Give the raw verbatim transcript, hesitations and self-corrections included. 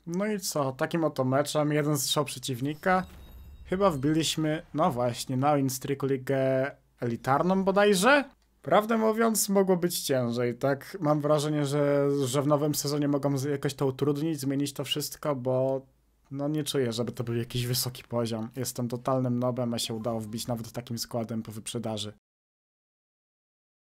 No i co, takim oto meczem, jeden strzał przeciwnika. Chyba wbiliśmy, no właśnie, na Winstreaku ligę elitarną bodajże? Prawdę mówiąc, mogło być ciężej, tak? Mam wrażenie, że, że w nowym sezonie mogą jakoś to utrudnić, zmienić to wszystko, bo no nie czuję, żeby to był jakiś wysoki poziom. Jestem totalnym nobem, a się udało wbić nawet takim składem po wyprzedaży.